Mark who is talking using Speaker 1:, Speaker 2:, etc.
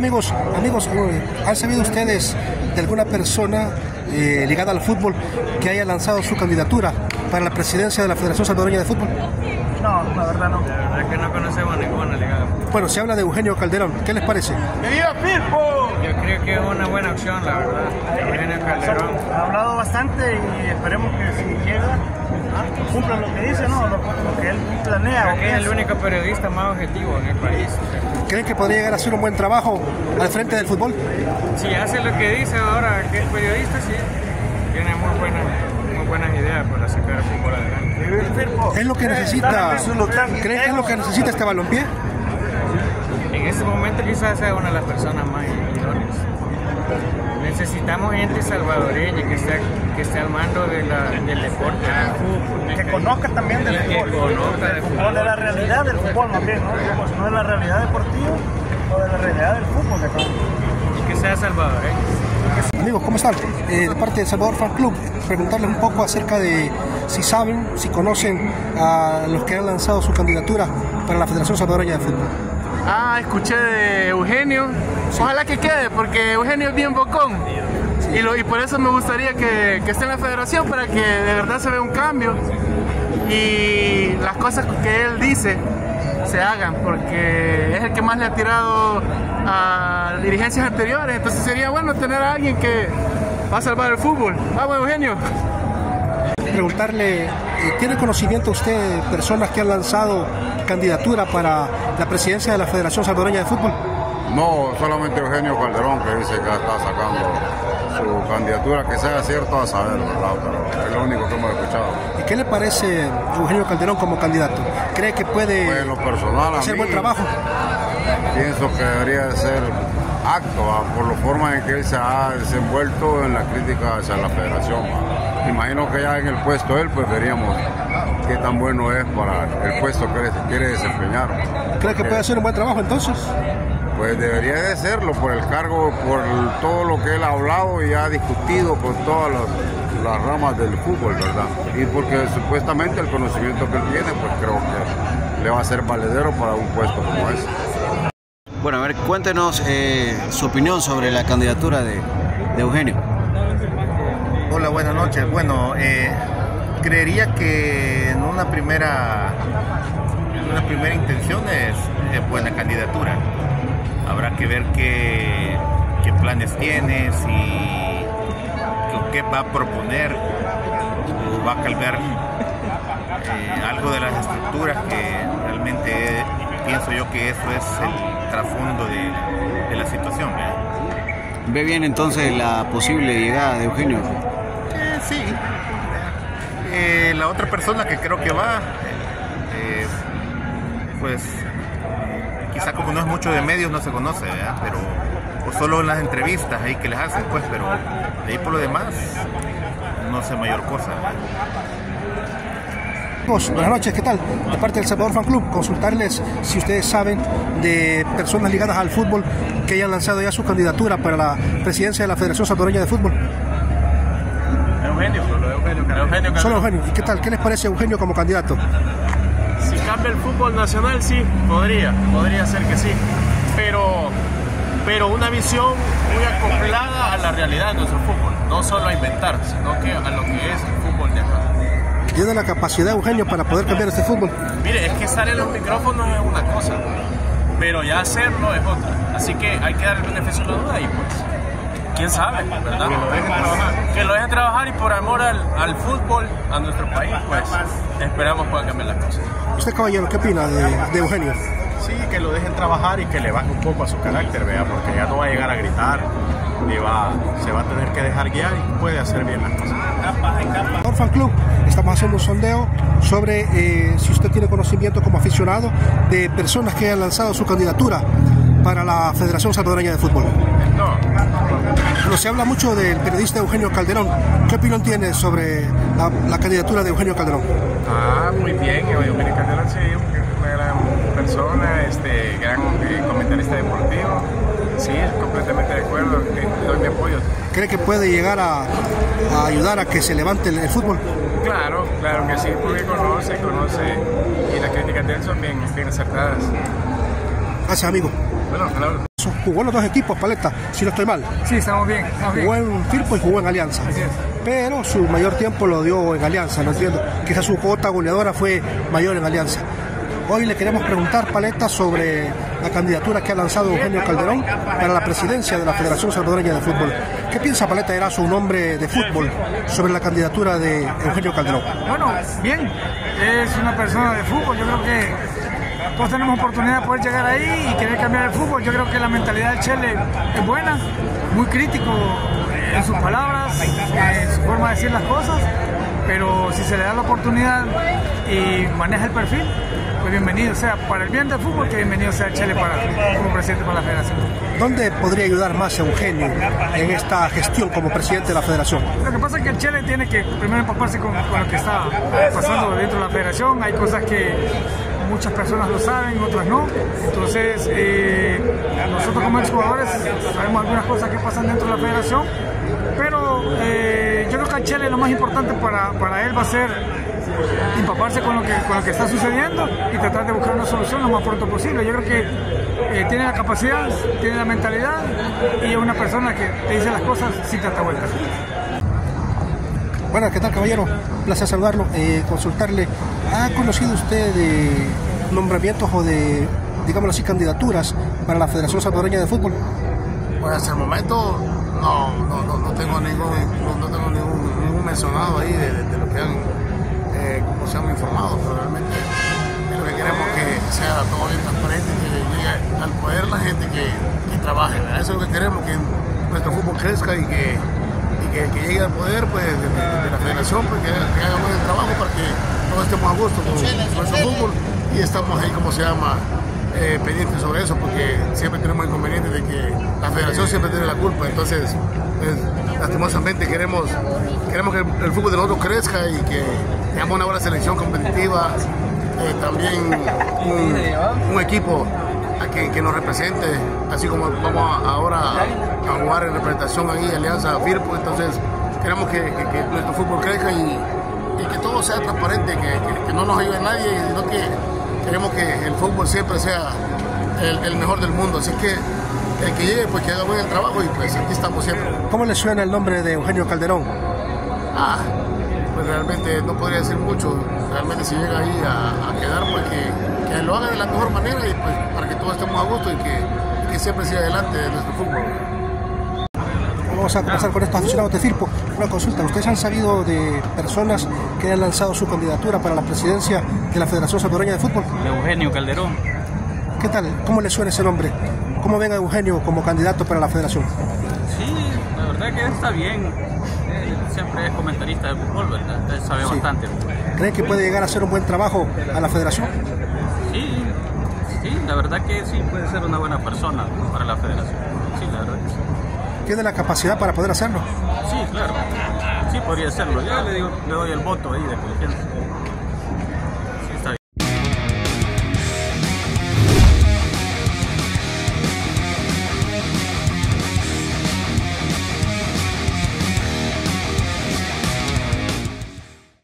Speaker 1: amigos, ¿han sabido ustedes de alguna persona ligada al fútbol que haya lanzado su candidatura para la presidencia de la Federación Salvadoreña de Fútbol?
Speaker 2: No, la verdad no.
Speaker 3: La verdad es que no conocemos ninguna ligada.
Speaker 1: Bueno, se habla de Eugenio Calderón, ¿qué les parece?
Speaker 2: ¡Viva Firpo!
Speaker 3: Yo creo que es una buena opción, la verdad. Eugenio Calderón.
Speaker 2: Ha hablado bastante y esperemos que si llega, cumpla lo que dice, ¿no? Lo que él planea.
Speaker 3: Creo que es el único periodista más objetivo en el país.
Speaker 1: ¿Creen que podría llegar a hacer un buen trabajo al frente del fútbol?
Speaker 3: Si hace lo que dice ahora que es periodista, sí. Tiene muy buenas ideas para sacar el fútbol adelante.
Speaker 1: ¿Es lo que necesita? ¿Creen que es lo que necesita este balompié?
Speaker 3: En este momento quizás sea una de las personas más idóneas. Necesitamos gente salvadoreña que esté al mando del deporte, del fútbol.
Speaker 2: Que conozca también del fútbol.
Speaker 3: Que conozca del fútbol.
Speaker 2: De la realidad del fútbol más bien, ¿no? No de la realidad deportiva, o de la realidad del fútbol.
Speaker 3: Y que sea salvadoreño.
Speaker 1: Amigos, ¿cómo están? De parte de Salvador Fan Club, preguntarles un poco acerca de si saben, si conocen a los que han lanzado su candidatura para la Federación Salvadoreña de Fútbol.
Speaker 4: Escuché de Eugenio. Sí. Ojalá que quede, porque Eugenio es bien bocón. Sí. Y por eso me gustaría que esté en la federación, para que de verdad se vea un cambio y las cosas que él dice se hagan, porque es el que más le ha tirado a dirigencias anteriores. Entonces sería bueno tener a alguien que va a salvar el fútbol. Vamos, Eugenio.
Speaker 1: Preguntarle, ¿tiene conocimiento usted de personas que han lanzado candidatura para la presidencia de la Federación Salvadoreña de Fútbol?
Speaker 5: No, solamente Eugenio Calderón, que dice que está sacando su candidatura, que sea cierto a saber, ¿verdad? Pero es lo único que hemos escuchado.
Speaker 1: ¿Y qué le parece Eugenio Calderón como candidato? ¿Cree que puede
Speaker 5: pues en lo personal,
Speaker 1: hacer buen trabajo?
Speaker 5: Pienso que debería de ser acto, por la forma en que él se ha desenvuelto en la crítica hacia la federación. Imagino que ya en el puesto él, pues veríamos qué tan bueno es para el puesto que quiere desempeñar.
Speaker 1: ¿Cree que puede hacer un buen trabajo entonces?
Speaker 5: Pues debería de serlo por el cargo, por todo lo que él ha hablado y ha discutido con todas las ramas del fútbol, ¿verdad? Y porque supuestamente el conocimiento que él tiene, pues creo que le va a ser valedero para un puesto como ese.
Speaker 6: Bueno, a ver, cuéntenos su opinión sobre la candidatura de Eugenio.
Speaker 7: Hola, buenas noches. Bueno, creería que en una primera intención es buena candidatura. Habrá que ver qué planes tiene, qué va a proponer, o va a cambiar algo de las estructuras, que realmente pienso yo que eso es el trasfondo de la situación.
Speaker 6: ¿Ve bien entonces la posible llegada de Eugenio?
Speaker 7: Sí. La otra persona que creo que va, pues quizá como no es mucho de medios no se conoce, ¿verdad? Pero o solo en las entrevistas ahí que les hacen, pues, pero de ahí por lo demás no sé mayor cosa.
Speaker 1: Buenas noches, ¿qué tal? De parte del Salvador Fan Club, consultarles si ustedes saben de personas ligadas al fútbol que hayan lanzado ya su candidatura para la presidencia de la Federación Salvadoreña de Fútbol.
Speaker 4: Eugenio.
Speaker 1: Solo Eugenio. ¿Y qué tal? ¿Qué les parece Eugenio como candidato?
Speaker 4: Si cambia el fútbol nacional, sí, podría ser que sí, pero una visión muy acoplada a la realidad de nuestro fútbol, no solo a inventar, sino que a lo que es el fútbol de acá.
Speaker 1: ¿Tiene la capacidad, Eugenio, para poder cambiar este fútbol?
Speaker 4: Mire, es que estar en los micrófonos es una cosa, pero ya hacerlo es otra, así que hay que dar el beneficio de la duda y pues quién sabe, ¿verdad? Que lo dejen trabajar y por amor al fútbol, a nuestro país, pues esperamos puedan cambiar las cosas.
Speaker 1: ¿Usted, caballero, qué opina de Eugenio?
Speaker 8: Sí, que lo dejen trabajar y que le baje un poco a su carácter, ¿vea? Porque ya no va a llegar a gritar, se va a tener que dejar guiar y puede hacer bien las cosas.
Speaker 1: Fan Club, estamos haciendo un sondeo sobre si usted tiene conocimiento como aficionado de personas que hayan lanzado su candidatura para la Federación Salvadoreña de Fútbol. Pero se habla mucho del periodista Eugenio Calderón. ¿Qué opinión tiene sobre la candidatura de Eugenio Calderón?
Speaker 8: Muy bien, Eugenio Calderón sí, una gran persona, gran comentarista deportivo. Sí, completamente de acuerdo, doy mi apoyo.
Speaker 1: ¿Cree que puede llegar a ayudar a que se levante el fútbol?
Speaker 8: Claro que sí, porque conoce y las críticas de él son bien acertadas.
Speaker 1: Gracias, amigo.
Speaker 8: Bueno,
Speaker 1: Jugó en los dos equipos, Paleta, si no estoy mal.
Speaker 2: Sí, estamos bien.
Speaker 1: Jugó en Firpo y jugó en Alianza.
Speaker 2: Así es.
Speaker 1: Pero su mayor tiempo lo dio en Alianza, no entiendo. Quizás su cuota goleadora fue mayor en Alianza. Hoy le queremos preguntar, Paleta, sobre la candidatura que ha lanzado Eugenio Calderón para la presidencia de la Federación Salvadoreña de Fútbol. ¿Qué piensa Paleta Erazo, un hombre de fútbol, sobre la candidatura de Eugenio Calderón?
Speaker 2: Bueno, bien, es una persona de fútbol. Yo creo que todos tenemos oportunidad de poder llegar ahí y querer cambiar el fútbol. Yo creo que la mentalidad del Chele es buena, muy crítico en sus palabras, en su forma de decir las cosas, pero si se le da la oportunidad y maneja el perfil, pues bienvenido sea para el bien del fútbol, que bienvenido sea el Chele como presidente para la federación.
Speaker 1: ¿Dónde podría ayudar más Eugenio en esta gestión como presidente de la federación?
Speaker 2: Lo que pasa es que el Chele tiene que primero empaparse con lo que está pasando dentro de la federación. Hay cosas que muchas personas lo saben, otras no. Entonces, nosotros como exjugadores sabemos algunas cosas que pasan dentro de la federación, pero yo creo que al Chele lo más importante para él va a ser empaparse con lo que está sucediendo y tratar de buscar una solución lo más pronto posible. Yo creo que tiene la capacidad, tiene la mentalidad y es una persona que te dice las cosas sin tanta vuelta.
Speaker 1: Bueno, ¿qué tal, caballero? Un placer saludarlo. Consultarle, ¿ha conocido usted de nombramientos o de, digámoslo así, candidaturas para la Federación Salvadoreña de Fútbol?
Speaker 9: Pues hasta el momento no tengo ningún mencionado ahí de lo que han como se han informado, pero realmente lo que queremos es que sea todo bien transparente, que llegue al poder la gente que trabaje, ¿verdad? Eso es lo que queremos, que nuestro fútbol crezca y que llegue al poder pues, de la federación, pues, que haga buen trabajo para que todos estemos a gusto con nuestro fútbol y estamos ahí, como se llama, pendientes sobre eso, porque siempre tenemos inconvenientes de que la federación siempre tiene la culpa. Entonces lastimosamente queremos que el fútbol de nosotros crezca y que tengamos una buena selección competitiva, también un equipo que nos represente, así como vamos ahora a jugar en representación ahí, Alianza Firpo. Entonces queremos que nuestro fútbol crezca y que todo sea transparente, que no nos ayude nadie, sino que queremos que el fútbol siempre sea el mejor del mundo. Así que el que llegue, pues que haga buen el trabajo y pues aquí estamos siempre.
Speaker 1: ¿Cómo le suena el nombre de Eugenio Calderón?
Speaker 9: Pues realmente no podría decir mucho. Realmente si llega ahí a quedar, pues que lo haga de la mejor manera y pues para que todos estemos a gusto y que siempre siga adelante de nuestro fútbol.
Speaker 1: Vamos a pasar con estos aficionados de Firpo. Una consulta, ¿ustedes han sabido de personas que han lanzado su candidatura para la presidencia de la Federación Salvadoreña de Fútbol?
Speaker 10: Eugenio Calderón.
Speaker 1: ¿Qué tal? ¿Cómo le suena ese nombre? ¿Cómo ven a Eugenio como candidato para la federación?
Speaker 10: Sí, la verdad que está bien. Siempre es comentarista de fútbol, ¿verdad? Él sabe bastante.
Speaker 1: ¿Creen que puede llegar a hacer un buen trabajo a la federación?
Speaker 10: Sí, la verdad que sí, puede ser una buena persona para la federación. Sí, la verdad que sí.
Speaker 1: ¿Tiene la capacidad para poder hacerlo?
Speaker 10: Sí, claro. Sí, podría hacerlo. Yo le doy el voto ahí de confianza.